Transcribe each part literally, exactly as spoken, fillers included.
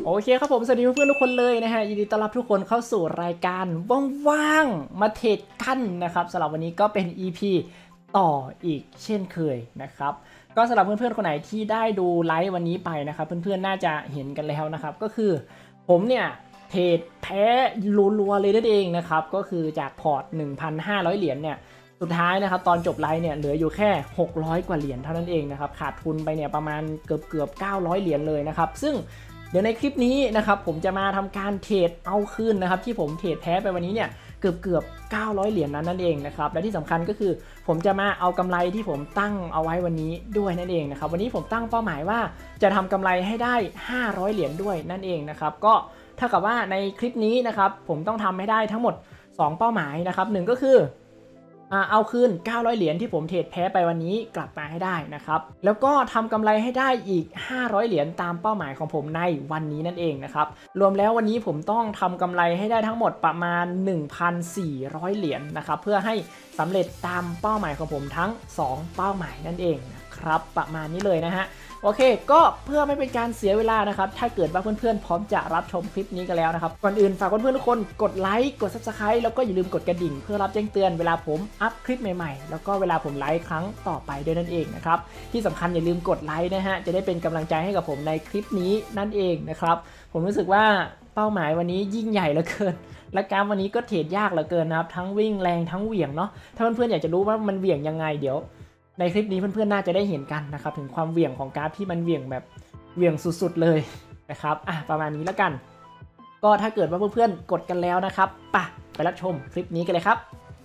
โอเคครับผมสวัสดีเพื่อนๆทุกคนเลยนะฮะยินดีต้อนรับทุกคนเข้าสู่รายการว่างๆมาเทรดกันนะครับสำหรับวันนี้ก็เป็น อี พี ต่ออีกเช่นเคยนะครับก็สำหรับเพื่อนๆคนไหนที่ได้ดูไลฟ์วันนี้ไปนะครับเพื่อนๆน่าจะเห็นกันแล้วนะครับก็คือผมเนี่ยเทรดแพ้รัวๆเลยนั่นเองนะครับก็คือจากพอร์ต หนึ่งพันห้าร้อย เหรียญเนี่ยสุดท้ายนะครับตอนจบไลฟ์เนี่ยเหลืออยู่แค่หกร้อยกว่าเหรียญเท่านั้นเองนะครับขาดทุนไปเนี่ยประมาณเกือบเกือบเก้าร้อยเหรียญเลยนะครับซึ่งเดี๋ยวในคลิปนี้นะครับผมจะมาทำการเทรดเอาคืนนะครับที่ผมเทรดแพ้ไปวันนี้เนี่ยเกือบเกือบเก้าร้อยเหรียญนั้นนั่นเองนะครับและที่สำคัญก็คือผมจะมาเอากำไรที่ผมตั้งเอาไว้วันนี้ด้วยนั่นเองนะครับวันนี้ผมตั้งเป้าหมายว่าจะทำกำไรให้ได้ห้าร้อยเหรียญด้วยนั่นเองนะครับก็เท่ากับว่าในคลิปนี้นะครับผมต้องทำให้ได้ทั้งหมดสองเป้าหมายนะครับหนึ่งก็คือเอาคืนเก้าร้อยเหรียญที่ผมเทรดแพ้ไปวันนี้กลับมาให้ได้นะครับแล้วก็ทำกำไรให้ได้อีกห้าร้อยเหรียญตามเป้าหมายของผมในวันนี้นั่นเองนะครับรวมแล้ววันนี้ผมต้องทำกำไรให้ได้ทั้งหมดประมาณ หนึ่งพันสี่ร้อย เหรียญนะครับเพื่อให้สำเร็จตามเป้าหมายของผมทั้งสองเป้าหมายนั่นเองนะครับประมาณนี้เลยนะฮะโอเคก็เพื่อไม่เป็นการเสียเวลานะครับถ้าเกิดว่าเพื่อนๆพร้อมจะรับชมคลิปนี้กันแล้วนะครับก่อนอื่นฝากเพื่อนๆทุกคนกดไลค์กด ซับสไครบ์ แล้วก็อย่าลืมกดกระดิ่งเพื่อรับแจ้งเตือนเวลาผมอัพคลิปใหม่ๆแล้วก็เวลาผมไลฟ์ครั้งต่อไปด้วยนั่นเองนะครับที่สำคัญอย่าลืมกดไลค์นะฮะจะได้เป็นกำลังใจให้กับผมในคลิปนี้นั่นเองนะครับผมรู้สึกว่าเป้าหมายวันนี้ยิ่งใหญ่เหลือเกินและการวันนี้ก็เทรดยากเหลือเกินนะครับทั้งวิ่งแรงทั้งเหวี่ยงเนาะถ้าเพื่อนๆอยากจะรู้ว่ามันเหวี่ยงยังไงเดี๋ยวในคลิปนี้เพื่อนๆน่าจะได้เห็นกันนะครับถึงความเหวี่ยงของกราฟที่มันเหวี่ยงแบบเหวี่ยงสุดๆเลยนะครับอ่ะประมาณนี้แล้วกันก็ถ้าเกิดว่าเพื่อนๆกดกันแล้วนะครับป่ะไปรับชมคลิปนี้กันเลยครับ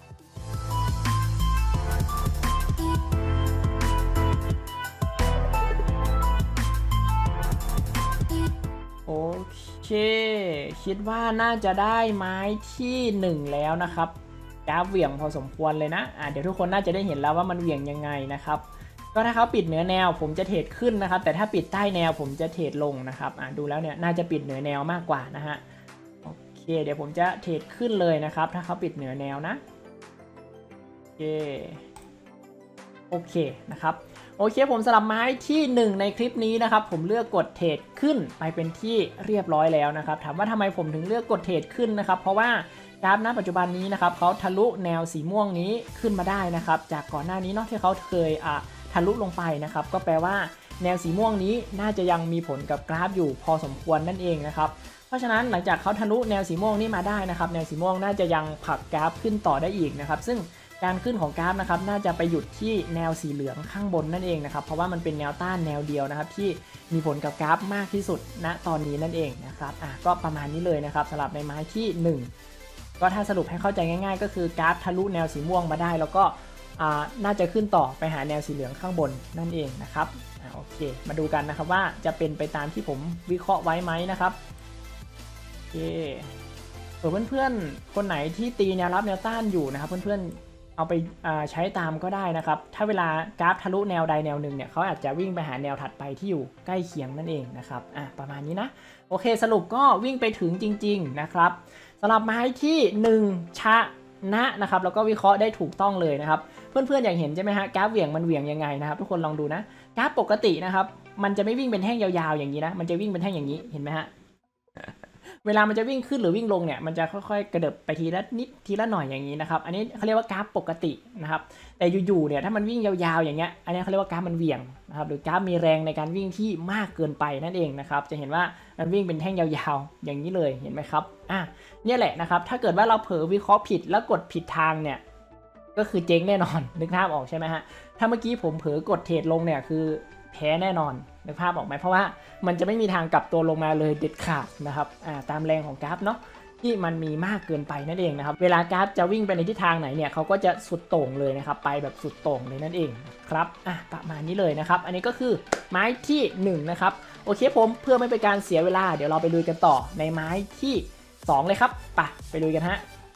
โอเคคิดว่าน่าจะได้ไม้ที่หนึ่งแล้วนะครับกราฟเหวี่ยงพอสมควรเลยนะอ่ะเดี๋ยวทุกคนน่าจะได้เห็นแล้วว่ามันเหวี่ยงยังไงนะครับก็ถ้าเขาปิดเหนือแนวผมจะเทรดขึ้นนะครับแต่ถ้าปิดใต้แนวผมจะเทรดลงนะครับอ่ะดูแล้วเนี่ยน่าจะปิดเหนือแนวมากกว่านะฮะโอเคเดี๋ยวผมจะเทรดขึ้นเลยนะครับถ้าเขาปิดเหนือแนวนะโอเคโอเคนะครับโอเคผมสลับไม้ที่หนึ่งในคลิปนี้นะครับผมเลือกกดเทรดขึ้นไปเป็นที่เรียบร้อยแล้วนะครับถามว่าทำไมผมถึงเลือกกดเทรดขึ้นนะครับเพราะว่ากราฟณปัจจุบันนี้นะครับเขาทะลุแนวสีม่วงนี้ขึ้นมาได้นะครับจากก่อนหน้านี้เนาะที่เขาเคยอ่ะทะลุลงไปนะครับก็แปลว่าแนวสีม่วงนี้น่าจะยังมีผลกับกราฟอยู่พอสมควรนั่นเองนะครับเพราะฉะนั้นหลังจากเขาทะลุแนวสีม่วงนี้มาได้นะครับแนวสีม่วงน่าจะยังผลักกราฟขึ้นต่อได้อีกนะครับซึ่งการขึ้นของกราฟนะครับน่าจะไปหยุดที่แนวสีเหลืองข้างบนนั่นเองนะครับเพราะว่ามันเป็นแนวต้านแนวเดียวนะครับที่มีผลกับกราฟมากที่สุดณตอนนี้นั่นเองนะครับอ่ะก็ประมาณนี้เลยนะครับสำหรับในไม้ที่หนึ่งก็ถ้าสรุปให้เข้าใจง่ายๆก็คือกราฟทะลุแนวสีม่วงมาได้แล้วก็น่าจะขึ้นต่อไปหาแนวสีเหลืองข้างบนนั่นเองนะครับโอเคมาดูกันนะครับว่าจะเป็นไปตามที่ผมวิเคราะห์ไว้ไหมนะครับโอเคเพื่อนๆคนไหนที่ตีแนวรับแนวต้านอยู่นะครับเพื่อนๆเอาไปใช้ตามก็ได้นะครับถ้าเวลากราฟทะลุแนวใดแนวหนึ่งเนี่ยเขาอาจจะวิ่งไปหาแนวถัดไปที่อยู่ใกล้เคียงนั่นเองนะครับอ่ะประมาณนี้นะโอเคสรุปก็วิ่งไปถึงจริงๆนะครับสำหรับไม้ที่หนึ่งชนะนะครับแล้วก็วิเคราะห์ได้ถูกต้องเลยนะครับเพื่อนๆอยากเห็นใช่ไหมฮะกราฟเหวี่ยงมันเหวี่ยงยังไงนะครับทุกคนลองดูนะกราฟปกตินะครับมันจะไม่วิ่งเป็นแท่งยาวๆอย่างนี้นะมันจะวิ่งเป็นแท่งอย่างนี้เห็นไหมฮะเวลามันจะวิ่งขึ้นหรือวิ่งลงเนี่ยมันจะค่อยๆกระเดิบไปทีละนิดทีละหน่อยอย่างนี้นะครับอันนี้เขาเรียกว่ากราฟปกตินะครับแต่อยู่ๆเนี่ยถ้ามันวิ่งยาวๆอย่างเงี้ยอันนี้เขาเรียกว่ากราฟมันเหวี่ยงนะครับหรือกราฟมีแรงในการวิ่งที่มากเกินไปนั่นเองนะครับจะเห็นว่ามันวิ่งเป็นแท่งยาวๆอย่างนี้เลยเห็นไหมครับอ่ะเนี่ยแหละนะครับถ้าเกิดว่าเราเผลอวิเคราะห์ผิดแล้วกดผิดทางเนี่ยก็คือเจ๊งแน่นอนนึกภาพออกใช่ไหมฮะถ้าเมื่อกี้ผมเผลอกดเทรดลงเนี่ยคือแพ้แน่นอนนึกภาพออกไหมเพราะว่ามันจะไม่มีทางกลับตัวลงมาเลยเด็ดขาดนะครับอ่าตามแรงของกราฟเนาะที่มันมีมากเกินไปนั่นเองนะครับเวลากราฟจะวิ่งไปในทิศทางไหนเนี่ยเขาก็จะสุดโต่งเลยนะครับไปแบบสุดโต่งเลยนั่นเองครับอ่ะประมาณนี้เลยนะครับอันนี้ก็คือไม้ที่หนึ่งนะครับโอเคผมเพื่อไม่เป็นการเสียเวลาเดี๋ยวเราไปลุยกันต่อในไม้ที่สองเลยครับไปไปลุยกันฮะ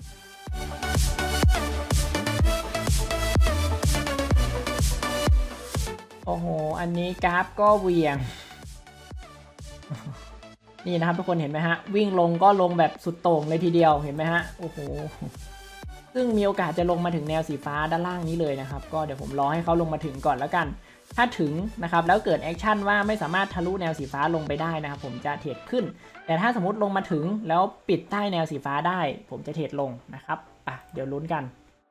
โอ้โหอันนี้กราฟก็เหวี่ยงนี่นะครับทุกคนเห็นไหมฮะวิ่งลงก็ลงแบบสุดโต่งเลยทีเดียวเห็นไหมฮะโอ้โหซึ่งมีโอกาสจะลงมาถึงแนวสีฟ้าด้านล่างนี้เลยนะครับก็เดี๋ยวผมรอให้เขาลงมาถึงก่อนแล้วกันถ้าถึงนะครับแล้วเกิดแอคชั่นว่าไม่สามารถทะลุแนวสีฟ้าลงไปได้นะครับผมจะเทรดขึ้นแต่ถ้าสมมติลงมาถึงแล้วปิดใต้แนวสีฟ้าได้ผมจะเทรดลงนะครับอ่ะเดี๋ยวลุ้นกัน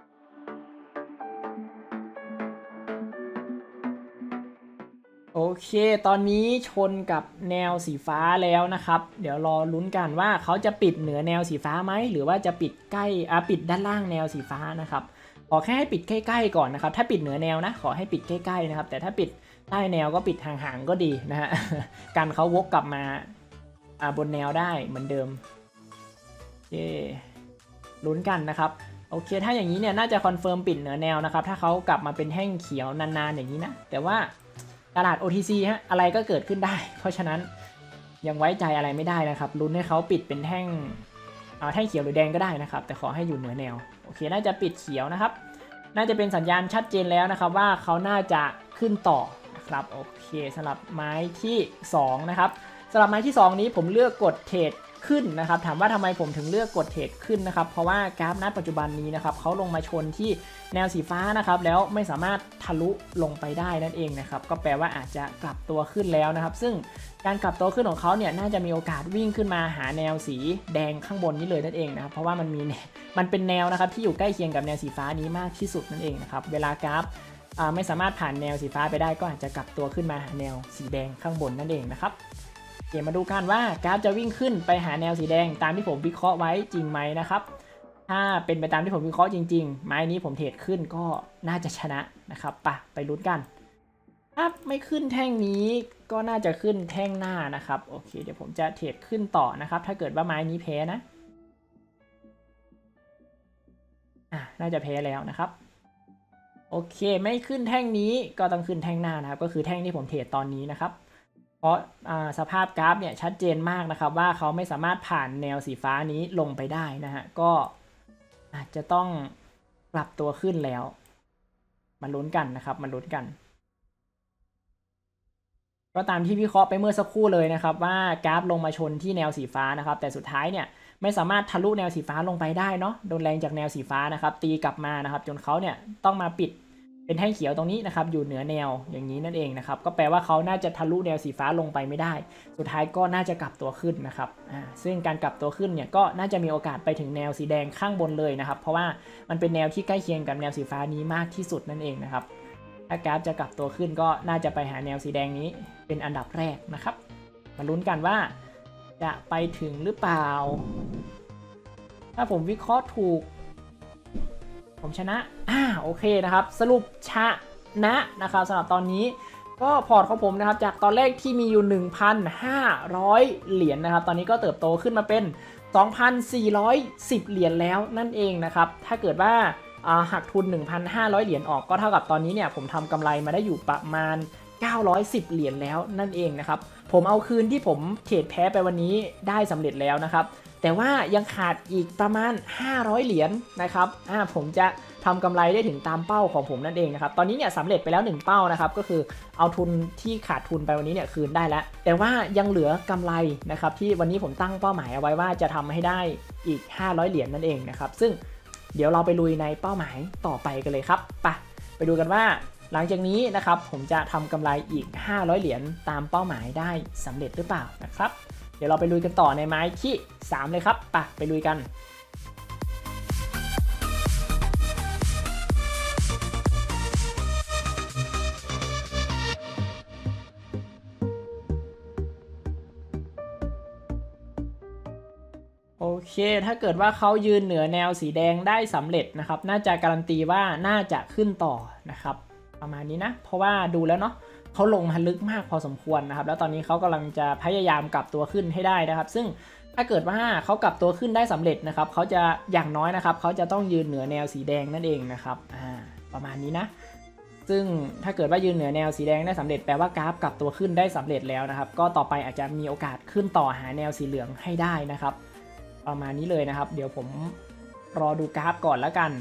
โอเคตอนนี้ชนกับแนวสีฟ้าแล้วนะครับเดี๋ยวรอลุ้นกันว่าเขาจะปิดเหนือแนวสีฟ้าไหมหรือว่าจะปิดใกล้อ่ะปิดด้านล่างแนวสีฟ้านะครับขอแค่ให้ปิดใกล้ๆก่อนนะครับถ้าปิดเหนือแนวนะขอให้ปิดใกล้ๆนะครับแต่ถ้าปิดใต้แนวก็ปิดห่างๆก็ดีนะฮะ กันเขาวกกลับมาอ่าบนแนวได้เหมือนเดิมโอเคลุ้นกันนะครับโอเคถ้าอย่างนี้เนี่ยน่าจะคอนเฟิร์มปิดเหนือแนวนะครับถ้าเขากลับมาเป็นแท่งเขียวนานๆอย่างนี้นะแต่ว่าตลาด โอ ที ซี ฮะอะไรก็เกิดขึ้นได้เพราะฉะนั้นยังไว้ใจอะไรไม่ได้นะครับลุ้นให้เขาปิดเป็นแท่งอ่าแท่งเขียวหรือแดงก็ได้นะครับแต่ขอให้อยู่เหนือแนวโอเคน่าจะปิดเขียวนะครับน่าจะเป็นสัญญาณชัดเจนแล้วนะครับว่าเขาน่าจะขึ้นต่อนะครับโอเคสำหรับไม้ที่สองนะครับสำหรับไม้ที่สองนี้ผมเลือกกดเทรดขึ้นนะครับถามว่าทำไมผมถึงเลือกกดเทรดขึ้นนะครับเพราะว่ากราฟณปัจจุบันนี้นะครับเขาลงมาชนที่แนวสีฟ้านะครับแล้วไม่สามารถทะลุลงไปได้นั่นเองนะครับก็แปลว่าอาจจะกลับตัวขึ้นแล้วนะครับซึ่งการกลับตัวขึ้นของเขาเนี่ยน่าจะมีโอกาสวิ่งขึ้นมาหาแนวสีแดงข้างบนนี้เลยนั่นเองนะครับเพราะว่ามันมีมันเป็นแนวนะครับที่อยู่ใกล้เคียงกับแนวสีฟ้านี้มากที่สุดนั่นเองนะครับเวลากราฟไม่สามารถผ่านแนวสีฟ้าไปได้ก็อาจจะกลับตัวขึ้นมาหาแนวสีแดงข้างบนนั่นเองนะครับเดี๋ยวมาดูกันว่ากราฟจะวิ่งขึ้นไปหาแนวสีแดงตามที่ผมวิเคราะห์ไว้จริงไหมนะครับถ้าเป็นไปตามที่ผมวิเคราะห์จริงๆไม้นี้ผมเทรดขึ้นก็น่าจะชนะนะครับปะไปลุ้นกันถ้าไม่ขึ้นแท่งนี้ก็น่าจะขึ้นแท่งหน้านะครับโอเคเดี๋ยวผมจะเทรดขึ้นต่อนะครับถ้าเกิดว่าไม้นี้แพ้นะอ่ะน่าจะแพ้แล้วนะครับโอเคไม่ขึ้นแท่งนี้ก็ต้องขึ้นแท่งหน้านะครับก็คือแท่งที่ผมเทรดตอนนี้นะครับเพราะสภาพกราฟเนี่ยชัดเจนมากนะครับว่าเขาไม่สามารถผ่านแนวสีฟ้านี้ลงไปได้นะฮะก็อาจจะต้องปรับตัวขึ้นแล้วมาลุ้นกันนะครับมาลุ้นกันก็ตามที่วิเคราะห์ไปเมื่อสักครู่เลยนะครับว่ากราฟลงมาชนที่แนวสีฟ้านะครับแต่สุดท้ายเนี่ยไม่สามารถทะลุแนวสีฟ้าลงไปได้เนาะโดนแรงจากแนวสีฟ้านะครับตีกลับมานะครับจนเขาเนี่ยต้องมาปิดเป็นแท่งเขียวตรงนี้นะครับอยู่เหนือแนวอย่างนี้นั่นเองนะครับก็แปลว่าเขาน่าจะทะลุแนวสีฟ้าลงไปไม่ได้สุดท้ายก็น่าจะกลับตัวขึ้นนะครับอ่าซึ่งการกลับตัวขึ้นเนี่ยก็น่าจะมีโอกาสไปถึงแนวสีแดงข้างบนเลยนะครับเพราะว่ามันเป็นแนวที่ใกล้เคียงกับแนวสีฟ้านี้มากที่สุดนั่นเองนะครับถ้ากราฟจะกลับตัวขึ้นก็น่าจะไปหาแนวสีแดงนี้เป็นอันดับแรกนะครับมาลุ้นกันว่าจะไปถึงหรือเปล่าถ้าผมวิเคราะห์ถูกผมชนะอ่าโอเคนะครับสรุปชนะนะครับสำหรับตอนนี้ก็พอร์ตของผมนะครับจากตอนแรกที่มีอยู่ หนึ่งพันห้าร้อย เหรียญ นะครับตอนนี้ก็เติบโตขึ้นมาเป็น สองพันสี่ร้อยสิบ เหรียญแล้วนั่นเองนะครับถ้าเกิดว่าหักทุน หนึ่งพันห้าร้อย เหรียญออกก็เท่ากับตอนนี้เนี่ยผมทำกำไรมาได้อยู่ประมาณเก้าร้อยสิบเหรียญแล้วนั่นเองนะครับผมเอาคืนที่ผมเทรดแพ้ไปวันนี้ได้สำเร็จแล้วนะครับแต่ว่ายังขาดอีกประมาณห้าร้อยเหรียญ นะครับอ่าผมจะทำกำไรได้ถึงตามเป้าของผมนั่นเองนะครับตอนนี้เนี่ยสำเร็จไปแล้วหนึ่งเป้านะครับก็คือเอาทุนที่ขาดทุนไปวันนี้เนี่ยคืนได้แล้วแต่ว่ายังเหลือกำไรนะครับที่วันนี้ผมตั้งเป้าหมายเอาไว้ว่าจะทำให้ได้อีกห้าร้อยเหรียญนั่นเองนะครับซึ่งเดี๋ยวเราไปลุยในเป้าหมายต่อไปกันเลยครับไปไปดูกันว่าหลังจากนี้นะครับผมจะทำกำไรอีกห้าร้อยเหรียญตามเป้าหมายได้สำเร็จหรือเปล่านะครับเดี๋ยวเราไปลุยกันต่อในไม้ที่สามเลยครับไปไปลุยกันโอเคถ้าเกิดว่าเขายืนเหนือแนวสีแดงได้สำเร็จนะครับน่าจะการันตีว่าน่าจะขึ้นต่อนะครับประมาณนี้นะเพราะว่าดูแล้วเนาะเขาลงมาลึกมากพอสมควรนะครับแล้วตอนนี้เขากำลังจะพยายามกลับตัวขึ้นให้ได้นะครับซึ่งถ้าเกิดว่าเขากลับตัวขึ้นได้สำเร็จนะครับเขาจะอย่างน้อยนะครับเขาจะต้องยืนเหนือแนวสีแดงนั่นเองนะครับอ่าประมาณนี้นะซึ่งถ้าเกิดว่ายืนเหนือแนวสีแดงได้สำเร็จแปลว่ากราฟกลับตัวขึ้นได้สำเร็จแล้วนะครับก็ต่อไปอาจจะมีโอกาสขึ้นต่อหาแนวสีเหลืองให้ได้นะครับประมาณนี้เลยนะครับเดี๋ยวผมรอดูกราฟก่อนแล้วกัน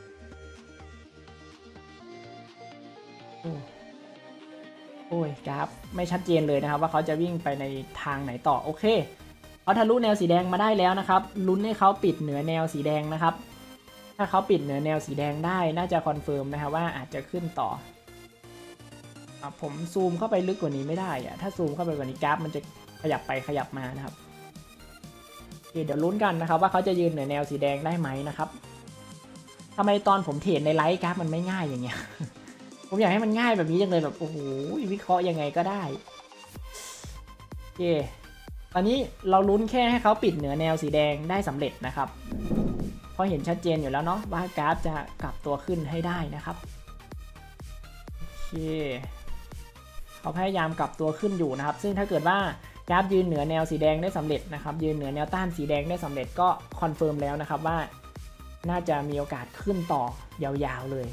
โอ้ยกราฟไม่ชัดเจนเลยนะครับว่าเขาจะวิ่งไปในทางไหนต่อโอเคเขาทะลุแนวสีแดงมาได้แล้วนะครับลุ้นให้เขาปิดเหนือแนวสีแดงนะครับถ้าเขาปิดเหนือแนวสีแดงได้น่าจะคอนเฟิร์มนะครับว่าอาจจะขึ้นต่อผมซูมเข้าไปลึกกว่านี้ไม่ได้อะถ้าซูมเข้าไปกว่านี้กราฟมันจะขยับไปขยับมานะครับเดี๋ยวลุ้นกันนะครับว่าเขาจะยืนเหนือแนวสีแดงได้ไหมนะครับทำไมตอนผมเทรดในไลฟ์กราฟมันไม่ง่ายอย่างเงี้ย ผมอยากให้มันง่ายแบบนี้จังเลยแบบโอ้โหวิเคราะห์ยังไงก็ได้โอเคตอนนี้เราลุ้นแค่ให้เขาปิดเหนือแนวสีแดงได้สำเร็จนะครับเพราะเห็นชัดเจนอยู่แล้วเนาะว่ากราฟจะกลับตัวขึ้นให้ได้นะครับโอเคเขาพยายามกลับตัวขึ้นอยู่นะครับซึ่งถ้าเกิดว่ากราฟยืนเหนือแนวสีแดงได้สำเร็จนะครับยืนเหนือแนวต้านสีแดงได้สำเร็จก็คอนเฟิร์มแล้วนะครับว่าน่าจะมีโอกาสขึ้นต่อยาวๆเลย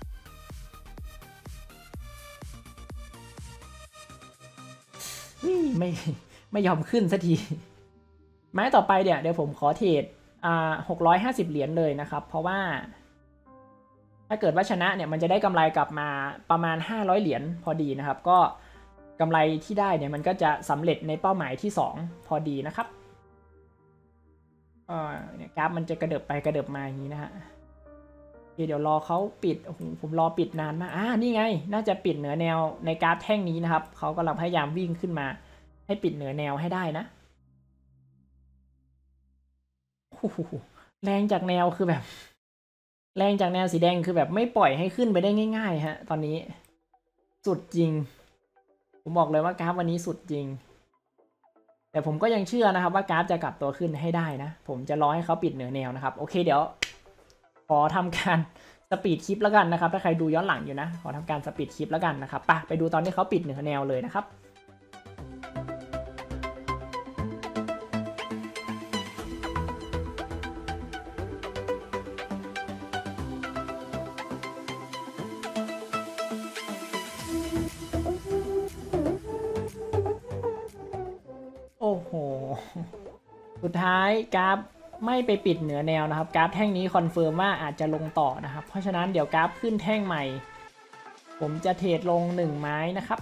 ไม่ไม่ยอมขึ้นสักทีไม้ต่อไปเดี๋ยวเดี๋ยวผมขอเทรดอ่าหกร้อยห้าสิบเหรียญเลยนะครับเพราะว่าถ้าเกิดว่าชนะเนี่ยมันจะได้กำไรกลับมาประมาณห้าร้อยเหรียญพอดีนะครับก็กำไรที่ได้เนี่ยมันก็จะสำเร็จในเป้าหมายที่สองพอดีนะครับอ่าเนี่ยกราฟมันจะกระเดิบไปกระเดิบมาอย่างนี้นะฮะเดี๋ยวรอเขาปิดโอ้โหผมรอปิดนานมากอ่านี่ไงน่าจะปิดเหนือแนวในกราฟแท่งนี้นะครับเขากำลังพยายามวิ่งขึ้นมาให้ปิดเหนือแนวให้ได้นะโอ้โหแรงจากแนวคือแบบแรงจากแนวสีแดงคือแบบไม่ปล่อยให้ขึ้นไปได้ง่ายๆฮะตอนนี้สุดจริงผมบอกเลยว่ากราฟวันนี้สุดจริงแต่ผมก็ยังเชื่อนะครับว่ากราฟจะกลับตัวขึ้นให้ได้นะผมจะรอให้เขาปิดเหนือแนวนะครับโอเคเดี๋ยวขอทำการสปีดคลิปแล้วกันนะครับถ้าใครดูย้อนหลังอยู่นะขอทำการสปีดคลิปแล้วกันนะครับไปไปดูตอนที่เขาปิดเหนือแนวเลยนะครับโอ้โหสุดท้ายกราฟไม่ไปปิดเหนือแนวนะครับกราฟแท่งนี้คอนเฟิร์มว่าอาจจะลงต่อนะครับเพราะฉะนั้นเดี๋ยวกราฟขึ้นแท่งใหม่ผมจะเทรดลงหนึ่งไม้นะครับ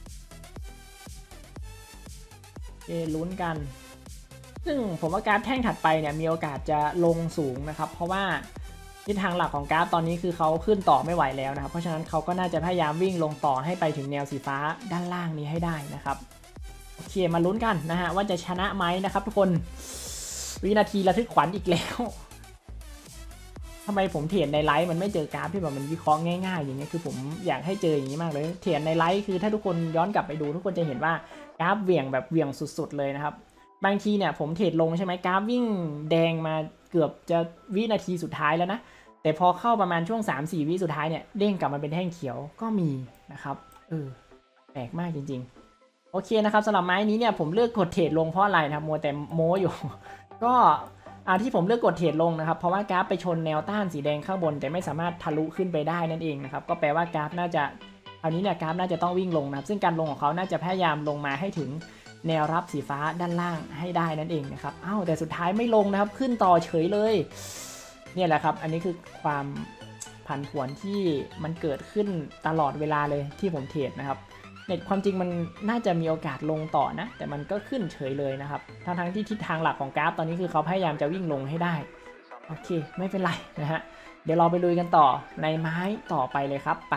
เอลุ้นกันซึ่งผมว่ากราฟแท่งถัดไปเนี่ยมีโอกาสจะลงสูงนะครับเพราะว่าทิศทางหลักของกราฟตอนนี้คือเขาขึ้นต่อไม่ไหวแล้วนะครับเพราะฉะนั้นเขาก็น่าจะพยายามวิ่งลงต่อให้ไปถึงแนวสีฟ้าด้านล่างนี้ให้ได้นะครับโอเคมาลุ้นกันนะฮะว่าจะชนะไหมนะครับทุกคนวินาทีระทึกขวัญอีกแล้วทำไมผมเทรดในไลฟ์มันไม่เจอกราฟที่แบบมันวิเคราะห์ง่ายๆอย่างเงี้ยคือผมอยากให้เจออย่างนี้มากเลยเทรดในไลฟ์คือถ้าทุกคนย้อนกลับไปดูทุกคนจะเห็นว่ากราฟเหวี่ยงแบบเหวี่ยงสุดๆเลยนะครับบางทีเนี่ยผมเทรดลงใช่ไหมกราฟวิ่งแดงมาเกือบจะวินาทีสุดท้ายแล้วนะแต่พอเข้าประมาณช่วง สามสี่ วิสุดท้ายเนี่ยเด้งกลับมาเป็นแท่งเขียวก็มีนะครับเออแปลกมากจริงๆโอเคนะครับสำหรับไม้นี้เนี่ยผมเลือกกดเทรดลงเพราะอะไรนะครับมัวแต่โม้อยู่ ก็อ่าที่ผมเลือกกดเทรดลงนะครับเพราะว่ากราฟไปชนแนวต้านสีแดงข้างบนแต่ไม่สามารถทะลุขึ้นไปได้นั่นเองนะครับก็แปลว่ากราฟน่าจะคราวนี้เนี่ยกราฟน่าจะต้องวิ่งลงนะครับซึ่งการลงของเขาน่าจะพยายามลงมาให้ถึงแนวรับสีฟ้าด้านล่างให้ได้นั่นเองนะครับอ้าวแต่สุดท้ายไม่ลงนะครับขึ้นต่อเฉยเลยเนี่ยแหละครับอันนี้คือความผันผวนที่มันเกิดขึ้นตลอดเวลาเลยที่ผมเทรดนะครับเน็ตความจริงมันน่าจะมีโอกาสลงต่อนะแต่มันก็ขึ้นเฉยเลยนะครับทั้งทั้งที่ทิศทางหลักของกราฟตอนนี้คือเขาพยายามจะวิ่งลงให้ได้โอเคไม่เป็นไรนะฮะเดี๋ยวเราไปลุยกันต่อในไม้ต่อไปเลยครับไป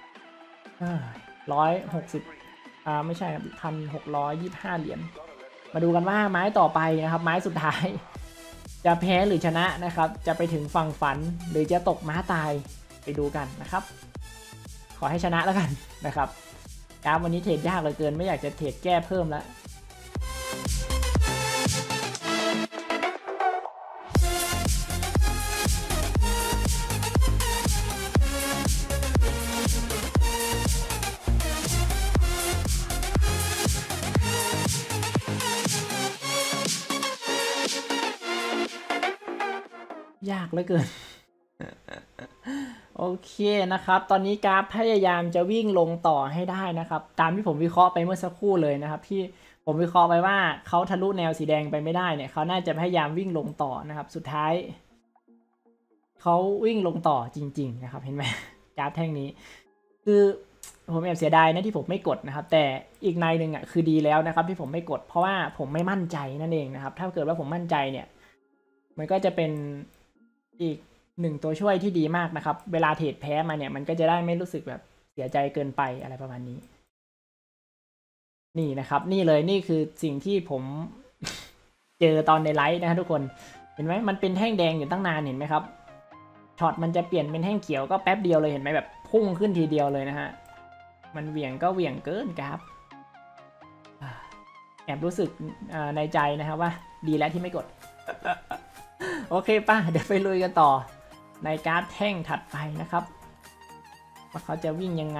ร้อยหกสิบอ่าไม่ใช่ครับพันหกร้อยยี่สิบห้าเหรียญมาดูกันว่าไม้ต่อไปนะครับไม้สุดท้ายจะแพ้หรือชนะนะครับจะไปถึงฝั่งฝันหรือจะตกม้าตายไปดูกันนะครับขอให้ชนะแล้วกันนะครับกราฟวันนี้เทรดยากเหลือเกินไม่อยากจะเทรดแก้เพิ่มแล้วยากเหลือเกิน โอเคนะครับตอนนี้กราฟพยายามจะวิ่งลงต่อให้ได้นะครับตามที่ผมวิเคราะห์ไปเมื่อสักครู่เลยนะครับที่ผมวิเคราะห์ไปว่าเขาทะลุแนวสีแดงไปไม่ได้เนี่ยเขาน่าจะพยายามวิ่งลงต่อนะครับสุดท้ายเขาวิ่งลงต่อจริงๆนะครับเห็นไหมกราฟแท่งนี้คือผมแอบเสียดายนะที่ผมไม่กดนะครับแต่อีกในหนึ่งอ่ะคือดีแล้วนะครับที่ผมไม่กดเพราะว่าผมไม่มั่นใจนั่นเองนะครับถ้าเกิดว่าผมมั่นใจเนี่ยมันก็จะเป็นอีกหนึ่งตัวช่วยที่ดีมากนะครับเวลาเทรดแพ้มาเนี่ยมันก็จะได้ไม่รู้สึกแบบเสียใจเกินไปอะไรประมาณนี้นี่นะครับนี่เลยนี่คือสิ่งที่ผม เจอตอนในไลฟ์นะทุกคนเห็นไหมมันเป็นแท่งแดงอยู่ตั้งนานเห็นไหมครับช็อตมันจะเปลี่ยนเป็นแท่งเขียวก็แป๊บเดียวเลยเห็นไหมแบบพุ่งขึ้นทีเดียวเลยนะฮะมันเหวี่ยงก็เหวี่ยงเกินครับแอบรู้สึกในใจนะครับว่าดีแล้วที่ไม่กด โอเคป่ะเดี๋ยวไปลุยกันต่อในการ์ดแท่งถัดไปนะครับว่าเขาจะวิ่งยังไง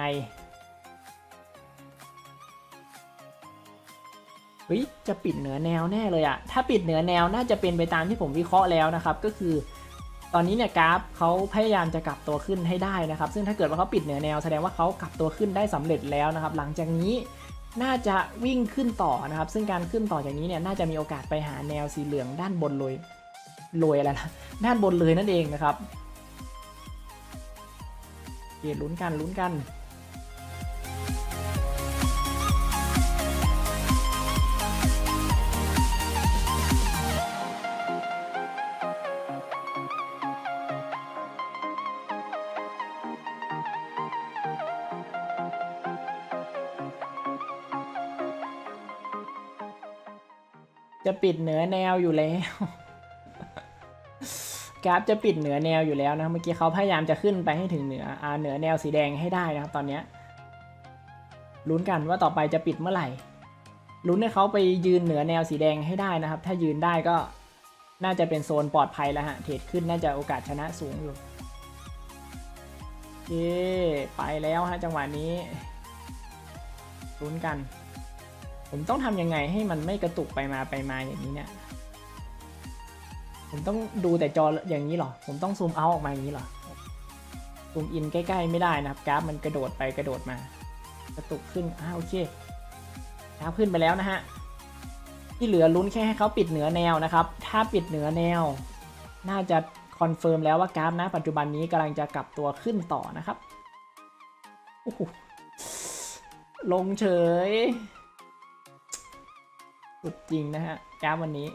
เฮ้ยจะปิดเหนือแนวแน่เลยอะถ้าปิดเหนือแนวน่าจะเป็นไปตามที่ผมวิเคราะห์แล้วนะครับก็คือตอนนี้เนี่ยกราฟเขาพยายามจะกลับตัวขึ้นให้ได้นะครับซึ่งถ้าเกิดว่าเขาปิดเหนือแนวแสดงว่าเขากลับตัวขึ้นได้สำเร็จแล้วนะครับหลังจากนี้น่าจะวิ่งขึ้นต่อนะครับซึ่งการขึ้นต่อจากนี้เนี่ยน่าจะมีโอกาสไปหาแนวสีเหลืองด้านบนเลยรวยอะไรนะด้านบนเลยนั่นเองนะครับเดี๋ยวลุ้นกันลุ้นกันจะปิดเหนือแนวอยู่แล้วกราฟจะปิดเหนือแนวอยู่แล้วนะเมื่อกี้เขาพยายามจะขึ้นไปให้ถึงเหนืออ่าเหนือแนวสีแดงให้ได้นะครับตอนนี้ลุ้นกันว่าต่อไปจะปิดเมื่อไหร่ลุ้นให้เขาไปยืนเหนือแนวสีแดงให้ได้นะครับถ้ายืนได้ก็น่าจะเป็นโซนปลอดภัยแล้วฮะเทรดขึ้นน่าจะโอกาสชนะสูงอยู่เย้ไปแล้วฮะจังหวะนี้ลุ้นกันผมต้องทำยังไงให้มันไม่กระตุกไปมาไปมาอย่างนี้เนี่ยผมต้องดูแต่จออย่างนี้หรอผมต้องซูมเอาออกมาอย่างนี้หรอซูมอินใกล้ๆไม่ได้นะครับกราฟมันกระโดดไปกระโดดมากระตุกขึ้นอ่าโอเคกราฟขึ้นไปแล้วนะฮะที่เหลือลุ้นแค่ให้เขาปิดเหนือแนวนะครับถ้าปิดเหนือแนวน่าจะคอนเฟิร์มแล้วว่ากราฟนะปัจจุบันนี้กำลังจะกลับตัวขึ้นต่อนะครับโอ้โหลงเฉยสุดจริงนะฮะกราฟวันนี้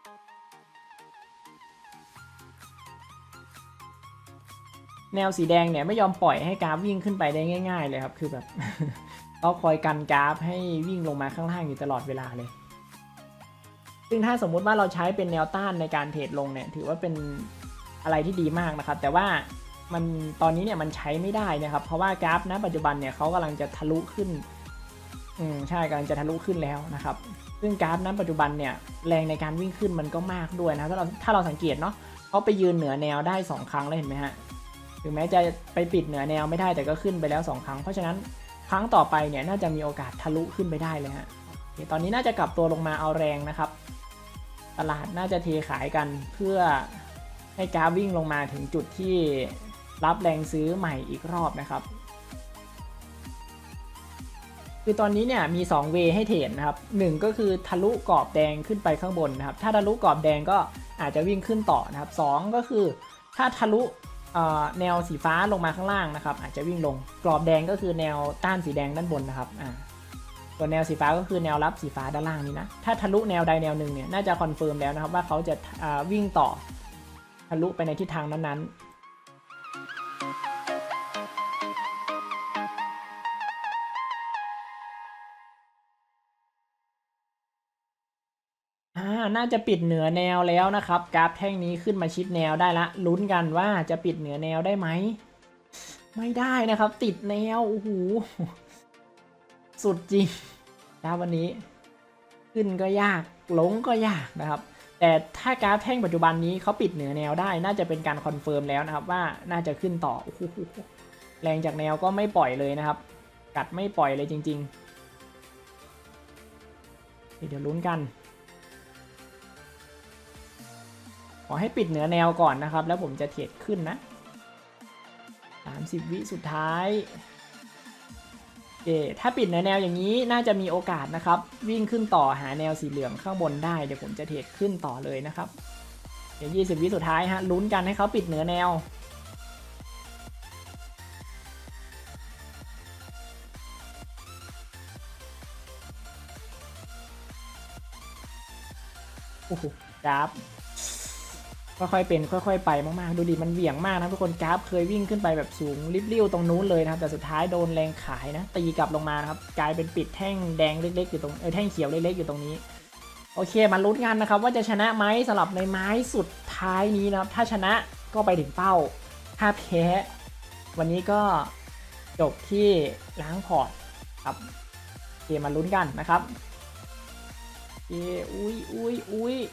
แนวสีแดงเนี่ยไม่ยอมปล่อยให้กราฟวิ่งขึ้นไปได้ง่ายๆเลยครับคือแบบ เขาคอยกันกราฟให้วิ่งลงมาข้างล่างอยู่ตลอดเวลาเลยซึ่งถ้าสมมุติว่าเราใช้เป็นแนวต้านในการเทรดลงเนี่ยถือว่าเป็นอะไรที่ดีมากนะครับแต่ว่ามันตอนนี้เนี่ยมันใช้ไม่ได้นะครับเพราะว่ากราฟณปัจจุบันเนี่ยเขากำลังจะทะลุขึ้นอืมใช่กำลังจะทะลุขึ้นแล้วนะครับซึ่งกราฟณปัจจุบันเนี่ยแรงในการวิ่งขึ้นมันก็มากด้วยนะถ้าเราถ้าเราสังเกตเนาะเขาไปยืนเหนือแนวได้สองครั้งแล้วเห็นไหมฮะถึงแม้จะไปปิดเหนือแนวไม่ได้แต่ก็ขึ้นไปแล้วสองครั้งเพราะฉะนั้นครั้งต่อไปเนี่ยน่าจะมีโอกาสทะลุขึ้นไปได้เลยฮะตอนนี้น่าจะกลับตัวลงมาเอาแรงนะครับตลาดน่าจะเทขายกันเพื่อให้กราฟวิ่งลงมาถึงจุดที่รับแรงซื้อใหม่อีกรอบนะครับคือตอนนี้เนี่ยมีสองเวย์ให้เทรดนะครับหนึ่งก็คือทะลุกรอบแดงขึ้นไปข้างบนนะครับถ้าทะลุกรอบแดงก็อาจจะวิ่งขึ้นต่อนะครับสองก็คือถ้าทะลุแนวสีฟ้าลงมาข้างล่างนะครับอาจจะวิ่งลงกรอบแดงก็คือแนวต้านสีแดงด้านบนนะครับอ่าส่วนแนวสีฟ้าก็คือแนวรับสีฟ้าด้านล่างนี้นะถ้าทะลุแนวใดแนวหนึ่งเนี่ยน่าจะคอนเฟิร์มแล้วนะครับว่าเขาจะวิ่งต่อทะลุไปในทิศทางนั้นๆอ่าน่าจะปิดเหนือแนวแล้วนะครับกราฟแท่งนี้ขึ้นมาชิดแนวได้ละลุ้นกันว่าจะปิดเหนือแนวได้ไหมไม่ได้นะครับติดแนวโอ้โหสุดจริงนะวันนี้ขึ้นก็ยากลงก็ยากนะครับแต่ถ้ากราฟแท่งปัจจุบันนี้เขาปิดเหนือแนวได้น่าจะเป็นการคอนเฟิร์มแล้วนะครับว่าน่าจะขึ้นต่อโอ้โหแรงจากแนวก็ไม่ปล่อยเลยนะครับกัดไม่ปล่อยเลยจริงๆเดี๋ยวลุ้นกันขอให้ปิดเหนือแนวก่อนนะครับแล้วผมจะเทรดขึ้นนะสามสิบวิสุดท้ายเอถ้าปิดเหนือแนวอย่างนี้น่าจะมีโอกาสนะครับวิ่งขึ้นต่อหาแนวสีเหลืองข้างบนได้เดี๋ยวผมจะเทรดขึ้นต่อเลยนะครับเดี๋ยวยี่สิบวิสุดท้ายฮะลุ้นกันให้เขาปิดเหนือแนวโอ้โหกราฟค่อยๆเป็นค่อยๆไปมากๆดูดิมันเหวี่ยงมากนะทุกคนกราฟเคยวิ่งขึ้นไปแบบสูงริบลิ่วตรงนู้นเลยนะครับแต่สุดท้ายโดนแรงขายนะตีกลับลงมานะครับกลายเป็นปิดแท่งแดงเล็กๆอยู่ตรงเออแท่งเขียวเล็กๆอยู่ตรงนี้โอเคมาลุ้นกันนะครับว่าจะชนะไหมสำหรับในไม้สุดท้ายนี้นะครับถ้าชนะก็ไปถึงเป้าถ้าแพ้วันนี้ก็จบที่ล้างพอร์ตครับโอเคมาลุ้นกันนะครับเอ้อุ้ยอุ้ยอุ้ย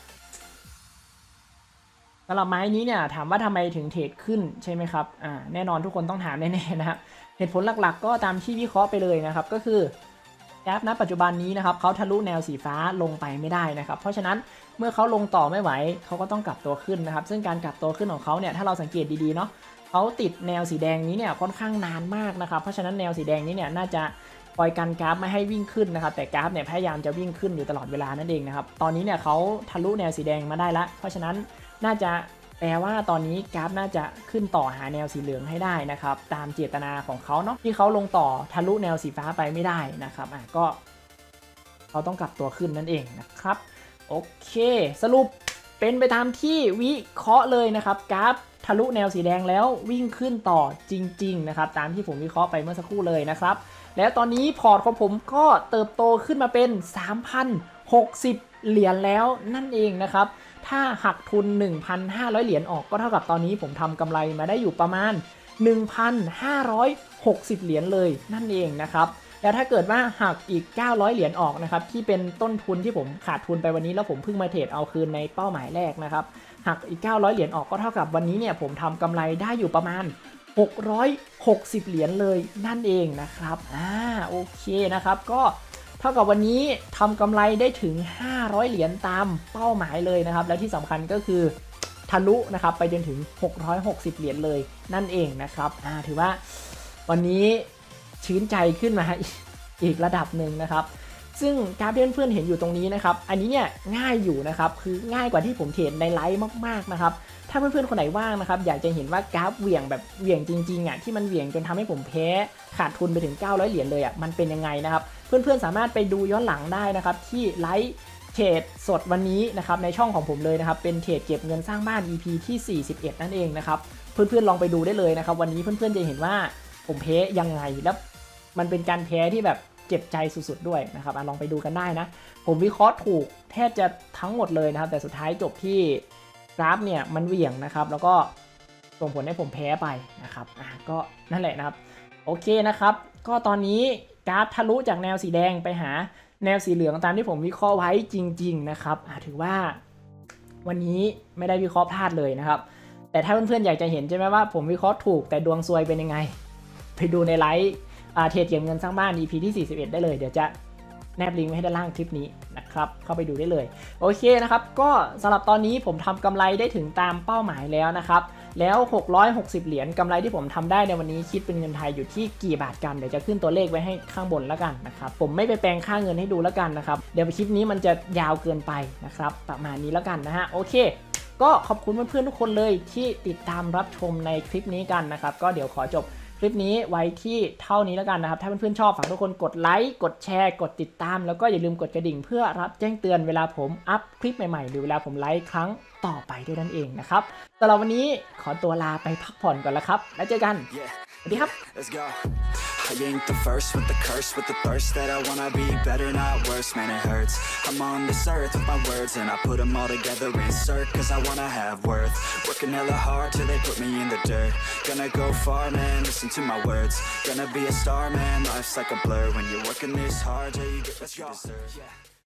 สำหรับไม้นี้เนี่ยถามว่าทำไมถึงเทรดขึ้นใช่ไหมครับอ่าแน่นอนทุกคนต้องถามแน่ๆนะครับเหตุผลหลักๆก็ตามที่วิเคราะห์ไปเลยนะครับก็คือกราฟณปัจจุบันนี้นะครับเขาทะลุแนวสีฟ้าลงไปไม่ได้นะครับเพราะฉะนั้นเมื่อเขาลงต่อไม่ไหวเขาก็ต้องกลับตัวขึ้นนะครับซึ่งการกลับตัวขึ้นของเขาเนี่ยถ้าเราสังเกตดีๆเนาะเขาติดแนวสีแดงนี้เนี่ยค่อนข้างนานมากนะครับเพราะฉะนั้นแนวสีแดงนี้เนี่ยน่าจะคอยกันกราฟไม่ให้วิ่งขึ้นนะครับแต่กราฟเนี่ยพยายามจะวิ่งขึ้นอยู่ตลอดเวลานั่นเองนะครับตอนนี้เนี่ยเขาทะลุแนวสีแดงมาได้แล้วเพราะฉะนั้นน่าจะแปลว่าตอนนี้กราฟน่าจะขึ้นต่อหาแนวสีเหลืองให้ได้นะครับตามเจตนาของเขาเนาะที่เขาลงต่อทะลุแนวสีฟ้าไปไม่ได้นะครับอ่ะก็เขาต้องกลับตัวขึ้นนั่นเองนะครับโอเคสรุปเป็นไปตามที่วิเคราะห์เลยนะครับกราฟทะลุแนวสีแดงแล้ววิ่งขึ้นต่อจริงๆนะครับตามที่ผมวิเคราะห์ไปเมื่อสักครู่เลยนะครับแล้วตอนนี้พอร์ตของผมก็เติบโตขึ้นมาเป็น สามพันหกสิบ เหรียญแล้วนั่นเองนะครับถ้าหักทุน หนึ่งพันห้าร้อย เหรียญออกก็เท่ากับตอนนี้ผมทำกำไรมาได้อยู่ประมาณ หนึ่งพันห้าร้อยหกสิบ เหรียญเลยนั่นเองนะครับแล้วถ้าเกิดว่าหักอีกเก้าร้อยเหรียญออกนะครับที่เป็นต้นทุนที่ผมขาดทุนไปวันนี้แล้วผมเพิ่งมาเทรดเอาคืนในเป้าหมายแรกนะครับหักอีกเก้าร้อยเหรียญออกก็เท่ากับวันนี้เนี่ยผมทำกำไรได้อยู่ประมาณหกร้อยหกสิบเหรียญเลยนั่นเองนะครับอ่าโอเคนะครับก็เท่ากับวันนี้ทำกำไรได้ถึงห้าร้อยเหรียญตามเป้าหมายเลยนะครับและที่สำคัญก็คือทะลุนะครับไปจนถึงหกร้อยหกสิบเหรียญเลยนั่นเองนะครับอ่าถือว่าวันนี้ชื่นใจขึ้นมาอีกระดับหนึ่งนะครับซึ่งกราฟที่เพื่อนๆเห็นอยู่ตรงนี้นะครับอันนี้เนี่ยง่ายอยู่นะครับคือง่ายกว่าที่ผมเทรดในไลฟ์มากๆนะครับถ้าเพื่อนๆคนไหนว่างนะครับอยากจะเห็นว่ากราฟเหวี่ยงแบบเหวี่ยงจริงๆอ่ะที่มันเหวี่ยงจนทำให้ผมแพ้ขาดทุนไปถึงเก้าร้อยเหรียญเลยอ่ะมันเป็นยังไงนะครับเพื่อนๆสามารถไปดูย้อนหลังได้นะครับที่ไลฟ์เทรดสดวันนี้นะครับในช่องของผมเลยนะครับเป็นเทรดเก็บเงินสร้างบ้าน อี พี ที่สี่สิบเอ็ดนั่นเองนะครับเพื่อนๆลองไปดูได้เลยนะครับวันนี้เพื่อนๆจะเห็นว่าผมแพ้ยังไงแล้วมันเป็นการแพ้ที่แบบเจ็บใจสุดๆด้วยนะครับลองไปดูกันได้นะผมวิเคราะห์ถูกแทบจะทั้งหมดเลยนะครับแต่สุดท้ายจบที่กราฟเนี่ยมันเหวี่ยงนะครับแล้วก็ส่งผลให้ผมแพ้ไปนะครับอ่ะก็นั่นแหละนะครับโอเคนะครับก็ตอนนี้กราฟทะลุจากแนวสีแดงไปหาแนวสีเหลืองตามที่ผมวิเคราะห์ไว้จริงๆนะครับอ่ะถือว่าวันนี้ไม่ได้วิเคราะห์พลาดเลยนะครับแต่ถ้าเพื่อนๆอยากจะเห็นใช่ไหมว่าผมวิเคราะห์ถูกแต่ดวงซวยเป็นยังไงไปดูในไลฟ์เทรดเก็บเงินสร้างบ้าน อี พี ที่สี่สิบเอ็ดได้เลยเดี๋ยวจะแนบลิงก์ไว้ให้ด้านล่างคลิปนี้นะครับเข้าไปดูได้เลยโอเคนะครับก็สำหรับตอนนี้ผมทำกำไรได้ถึงตามเป้าหมายแล้วนะครับแล้วหกร้อยหกสิบเหรียญกำไรที่ผมทำได้ในวันนี้คิดเป็นเงินไทยอยู่ที่กี่บาทกันเดี๋ยวจะขึ้นตัวเลขไว้ให้ข้างบนแล้วกันนะครับผมไม่ไปแปลงค่าเงินให้ดูแล้วกันนะครับเดี๋ยวคลิปนี้มันจะยาวเกินไปนะครับประมาณนี้แล้วกันนะฮะโอเคก็ขอบคุณเพื่อนๆทุกคนเลยที่ติดตามรับชมในคลิปนี้กันนะครับก็เดี๋ยวขอจบคลิปนี้ไว้ที่เท่านี้แล้วกันนะครับถ้าเพื่อนๆชอบฝากทุกคนกดไลค์กดแชร์กดติดตามแล้วก็อย่าลืมกดกระดิ่งเพื่อรับแจ้งเตือนเวลาผมอัพคลิปใหม่ๆหรือเวลาผมไลฟ์ครั้งต่อไปด้วยนั่นเองนะครับสำหรับวันนี้ขอตัวลาไปพักผ่อนก่อนแล้วครับแล้วเจอกันสวัสดีครับ I ain't the first with the curse, with the thirst that I wanna be better, not worse, man it hurts. I'm on this earth with my words and I put them all together, insert, cause I wanna have worth. Working hella hard till they put me in the dirt. Gonna go far, man, listen to my words. Gonna be a star, man, life's like a blur. When you're working this hard, yeah, you get what you deserve.